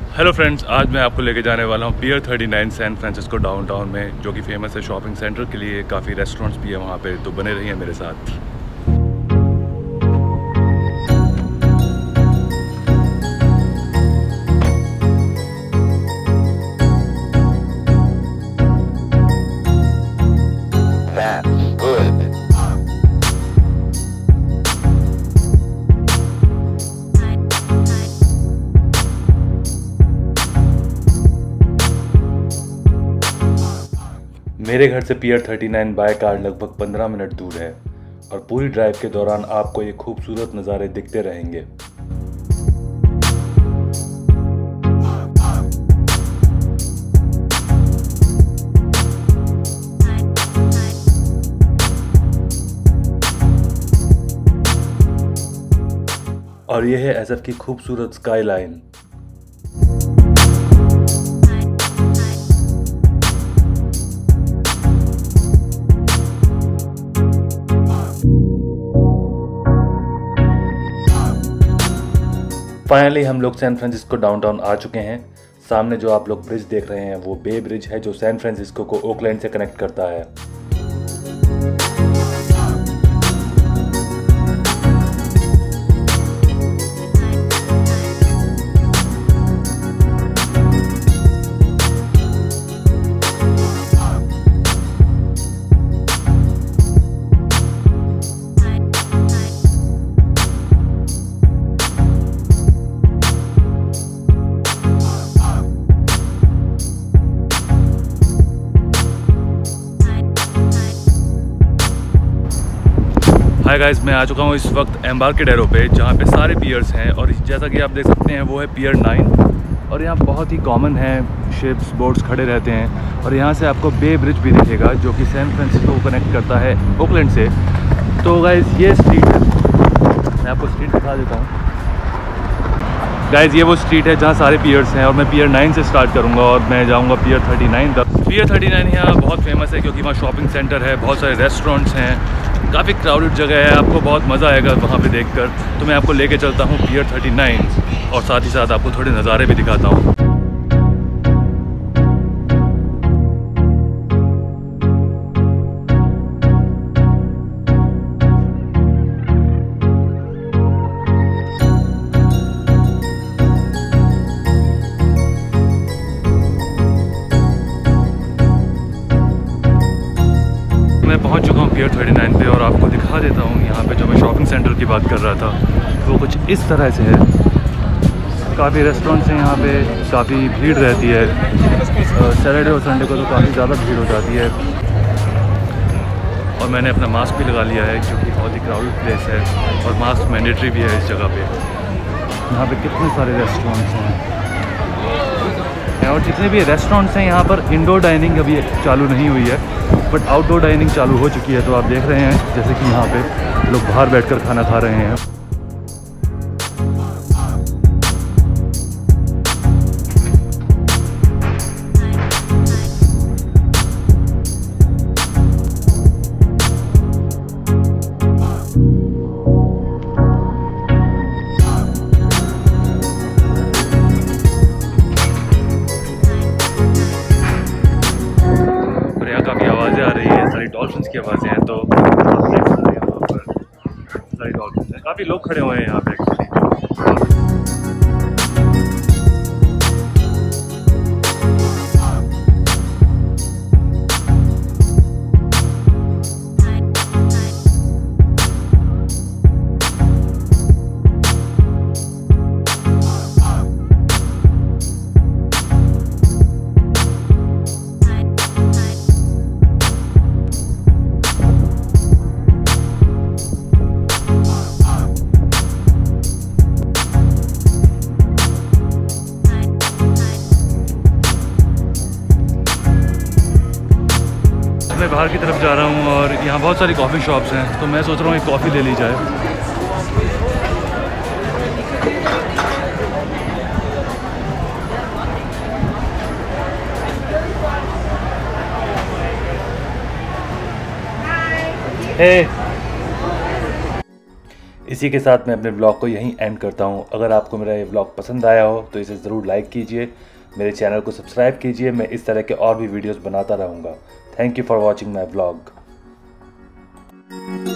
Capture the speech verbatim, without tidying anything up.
Hello friends, आज मैं आपको लेके जाने वाला हूँ pier thirty nine San Francisco downtown में, जो कि फेमस है शॉपिंग सेंटर के लिए। काफ़ी रेस्टोरेंट्स भी है वहाँ पे, तो बने रहिए मेरे साथ। मेरे घर से pier thirty nine by car लगभग पंद्रह मिनट दूर है और पूरी ड्राइव के दौरान आपको ये खूबसूरत नज़ारे दिखते रहेंगे। और ये है एसएफ की खूबसूरत स्काई लाइन। फाइनली हम लोग सैन फ्रांसिस्को डाउनटाउन आ चुके हैं। सामने जो आप लोग ब्रिज देख रहे हैं वो बे ब्रिज है, जो सैन फ्रांसिस्को को ओकलैंड से कनेक्ट करता है। हाय गाइस, मैं आ चुका हूँ इस वक्त एम्बार्केडेरो पे, जहाँ पे सारे पियर्स हैं। और जैसा कि आप देख सकते हैं वो है पियर नाइन। और यहाँ बहुत ही कॉमन है, शिप्स बोट्स खड़े रहते हैं। और यहाँ से आपको बे ब्रिज भी दिखेगा, जो कि सैन फ्रांसिस्को को कनेक्ट करता है ओकलैंड से। तो गाइस ये स्ट्रीट है, मैं आपको स्ट्रीट दिखा देता हूँ। गाइस ये वो स्ट्रीट है जहाँ सारे पियर्स हैं, और मैं पियर नाइन से स्टार्ट करूँगा और मैं जाऊँगा पियर थर्टी नाइन तक। पियर थर्टी नाइन यहाँ बहुत फेमस है क्योंकि वहाँ शॉपिंग सेंटर है, बहुत सारे रेस्टोरेंट्स हैं, काफ़ी क्राउडेड जगह है। आपको बहुत मज़ा आएगा वहाँ पे देखकर। तो मैं आपको लेके चलता हूँ पियर थर्टी नाइन और साथ ही साथ आपको थोड़े नज़ारे भी दिखाता हूँ। मैं पहुंच चुका हूं पियर थर्टी नाइन पे और आपको दिखा देता हूं यहाँ पे जो मैं शॉपिंग सेंटर की बात कर रहा था वो कुछ इस तरह से है। काफ़ी रेस्टोरेंट्स हैं यहाँ पे, काफ़ी भीड़ रहती है। सैटरडे और संडे को तो काफ़ी ज़्यादा भीड़ हो जाती है। और मैंने अपना मास्क भी लगा लिया है क्योंकि बहुत ही क्राउडेड प्लेस है और मास्क मैंडेटरी भी है इस जगह पे। यहाँ पे कितने सारे रेस्टोरेंट्स हैं, और जितने भी रेस्टोरेंट्स हैं यहाँ पर इंडोर डाइनिंग अभी चालू नहीं हुई है, बट आउटडोर डाइनिंग चालू हो चुकी है। तो आप देख रहे हैं जैसे कि यहाँ पे लोग बाहर बैठकर खाना खा रहे हैं। काफ़ी आवाज़ें आ रही है, सारी डॉल्फिन्स की आवाज़ें हैं। तो यहाँ पर सारी डॉल्फिन्स हैं, काफ़ी लोग खड़े हुए हैं यहाँ पे एक्चुअली। मैं बाहर की तरफ जा रहा हूँ और यहाँ बहुत सारी कॉफ़ी शॉप्स हैं, तो मैं सोच रहा हूँ एक कॉफ़ी ले ली जाए। Hey. इस इसी के साथ मैं अपने ब्लॉग को यहीं एंड करता हूँ। अगर आपको मेरा ये ब्लॉग पसंद आया हो तो इसे ज़रूर लाइक कीजिए, मेरे चैनल को सब्सक्राइब कीजिए। मैं इस तरह के और भी वीडियोस बनाता रहूँगा। Thank you for watching my blog.